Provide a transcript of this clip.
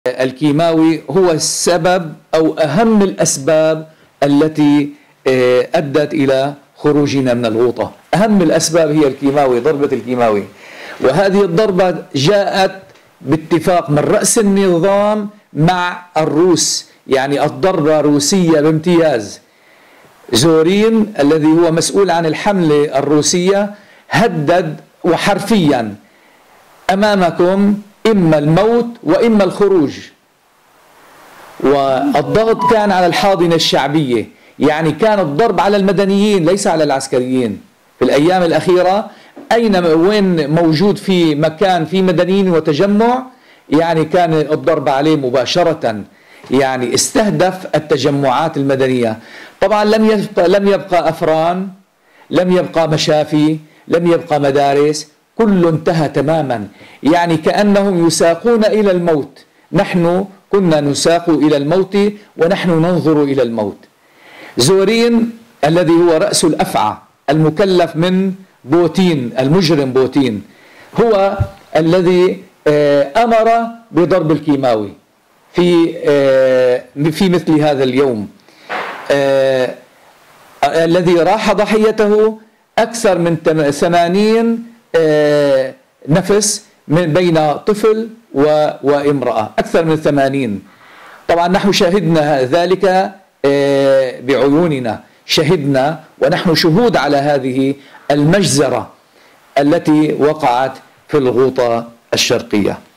الكيماوي هو السبب أو أهم الأسباب التي أدت إلى خروجنا من الغوطة. أهم الأسباب هي الكيماوي، ضربة الكيماوي. وهذه الضربة جاءت باتفاق من رأس النظام مع الروس، يعني الضربة روسية بامتياز. زورين الذي هو مسؤول عن الحملة الروسية هدد وحرفيا أمامكم إما الموت وإما الخروج. والضغط كان على الحاضنة الشعبية، يعني كان الضرب على المدنيين ليس على العسكريين. في الأيام الأخيرة وين موجود في مكان في مدنيين وتجمع، يعني كان الضرب عليه مباشرة، يعني استهدف التجمعات المدنية. طبعا لم يبقى أفران، لم يبقى مشافي، لم يبقى مدارس، كله انتهى تماما. يعني كأنهم يساقون إلى الموت. نحن كنا نساق إلى الموت ونحن ننظر إلى الموت. زورين الذي هو رأس الأفعى المكلف من بوتين، المجرم بوتين، هو الذي أمر بضرب الكيماوي في مثل هذا اليوم، الذي راح ضحيته أكثر من 80 نفس من بين طفل وامرأة، أكثر من 80. طبعا نحن شاهدنا ذلك بعيوننا، شهدنا ونحن شهود على هذه المجزرة التي وقعت في الغوطة الشرقية.